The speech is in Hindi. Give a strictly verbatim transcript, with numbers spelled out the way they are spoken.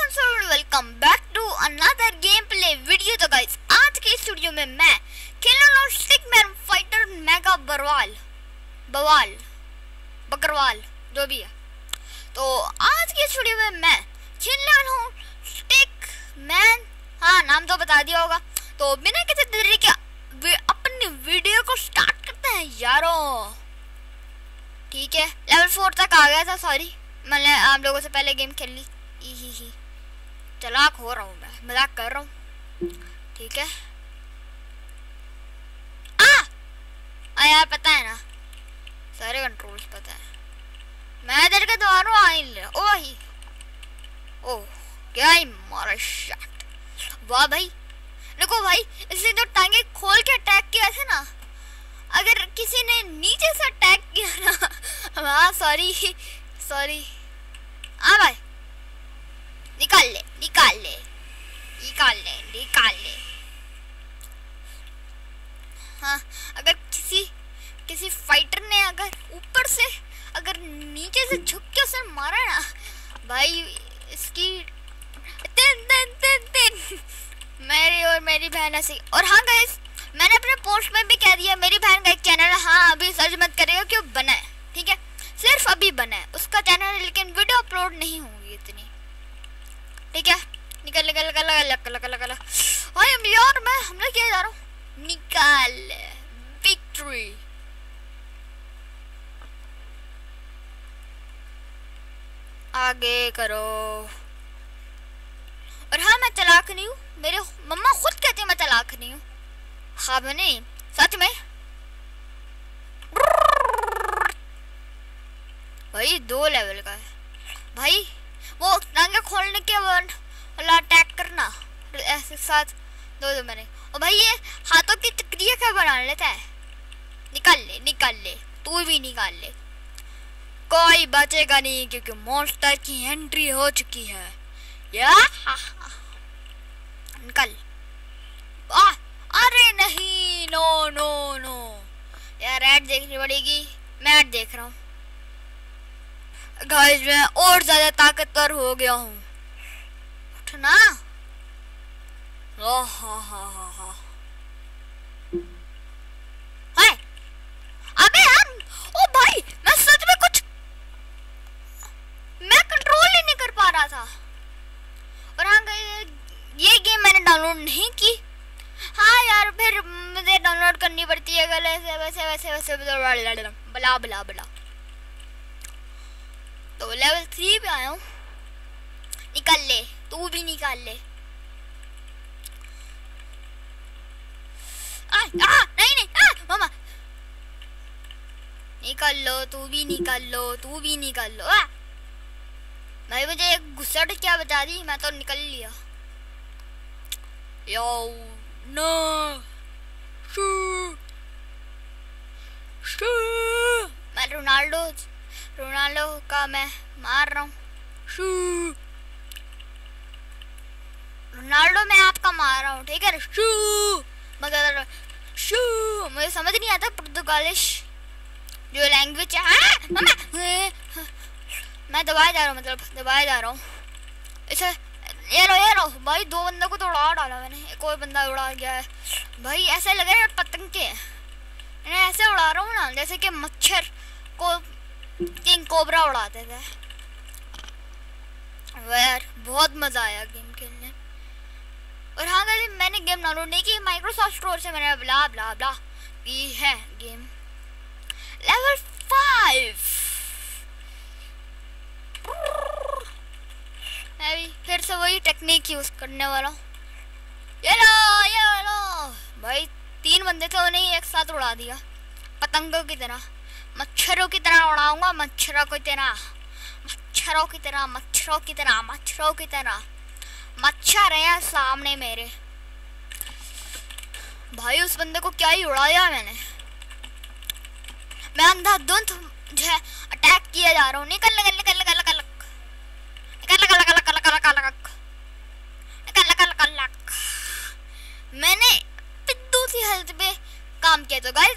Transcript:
Welcome back to another gameplay video. तो गाइस आज के इस वीडियो में मैं खेलूंगा स्टिकमैन फाइटर मेगा बरवाल बवाल बकरवाल जो भी है। तो आज की इस वीडियो में मैं खेलने वाला हूँ स्टिकमैन। हाँ, नाम तो बता दिया होगा। तो बिना किसी देरी के अपनी वीडियो को स्टार्ट करते हैं यारों। ठीक है, लेवल फोर तक आ गया था। सॉरी, मैंने आप लोगों से पहले गेम खेल ली। ही ही ही चलाक हो रहा हूँ, मैं मजाक कर रहा हूँ। ठीक है, आ, आ यार पता है ना, सारे कंट्रोल्स पता है। मैं इधर के द्वार आ ही ले। ओ ही ओह क्या ही मारा शॉट। वाह भाई, देखो भाई, इसने जो टांगे खोल के अटैक किया था ना, अगर किसी ने नीचे से अटैक किया ना, हाँ सॉरी सॉरी, हाँ भाई निकाल ले निकाल ले निकाल ले निकाल ले। हाँ, अगर किसी किसी फाइटर ने अगर ऊपर से अगर नीचे से झुक के उसे मारा ना भाई, इसकी तिन तिन तिन तिन मेरी और मेरी बहन ऐसी। और हाँ गाइस, मैंने अपने पोस्ट में भी कह दिया, मेरी बहन का एक चैनल है। हाँ, अभी सर्च मत करेगा क्यों बना है, ठीक है, सिर्फ अभी बना है उसका चैनल, लेकिन वीडियो अपलोड नहीं होंगी इतनी। ठीक है, निकल निकल निकल निकल निकल निकल भाई यार, मैं हमला किया जा रहा हूँ। निकाल विक्ट्री। आगे करो। और हाँ, मैं चालाक नहीं हूँ, मेरे मम्मा खुद कहती है मैं चालाक नहीं हूँ। हाँ मैंने सच में भाई दो लेवल का है भाई। वो टांगे खोलने के बाद अटैक करना ऐसे साथ दो दो मैंने। और भाई ये हाथों की चक्रिया क्या बना लेता है। निकाल ले निकाल ले, तू भी निकाल ले, कोई बचेगा नहीं क्योंकि मॉन्स्टर की एंट्री हो चुकी है। या निकल। आ, अरे नहीं, नो नो नो यार, ऐड देखनी पड़ेगी। मैं ऐड देख रहा हूँ गाइस, मैं और ज्यादा ताकतवर हो गया हूँ। उठना। ओह हा हा हा हा। हाय, अबे यार, ओ भाई, मैं सच में कुछ मैं कंट्रोल ही नहीं कर पा रहा था। और हाँ गाइस, ये गेम मैंने डाउनलोड नहीं की। हाँ यार, फिर मुझे डाउनलोड करनी पड़ती है गले से वैसे वैसे वैसे बला बला बला। तो लेवल थ्री पे आया हूँ। निकाल ले, तू भी निकाल ले। आ, आ, नहीं नहीं, आ, मामा निकाल लो, तू भी निकाल लो, तू भी निकाल लो। आ, भाई मुझे एक घुसट क्या बता दी, मैं तो निकल लिया। यो नो शू शू, मैं रोनाल्डो रोनाल्डो का मैं मार रहा हूँ। शू रोनाल्डो मैं आपका मार रहा हूँ, ठीक है। शू मगर शू मुझे समझ नहीं आता पुर्तगालिश जो लैंग्वेज है। मैं दबाया जा रहा हूँ, मतलब दबाया जा रहा हूँ इसे। ये लो ये लो भाई, दो बंदों को तो उड़ा डाला मैंने, एक और बंदा उड़ा गया है भाई। ऐसे लग रहा है पतंग के मैं ऐसे उड़ा रहा हूँ ना, जैसे कि मच्छर को किंग कोबरा उड़ाते थे। यार बहुत मजा आया गेम खेलने। और हाँ गाइस, मैंने गेम डाउनलोड नहीं की, माइक्रोसॉफ्ट स्टोर से मैंने ब्ला ब्ला ब्ला की है गेम। लेवल फाइव मैं भी फिर से वही टेक्निक यूज करने वाला हूँ। ये लो ये लो भाई, तीन बंदे थे, उन्हें एक साथ उड़ा दिया पतंगों की तरह, मच्छरों की तरह उड़ाऊंगा, मच्छरों की तरह मच्छरों की तरह मच्छरों की तरह मच्छरों की तरह। मच्छर है सामने मेरे भाई। उस बंदे को क्या ही उड़ाया मैंने। मैं अंधाधुंध जो है अटैक किया जा रहा हूँ। निकल निकल निकल निकल निकल निकल निकल निकल निकल निकल निकल निकल निकल। मैंने पिद्दू सी हेल्थ पे काम किया। तो गाइस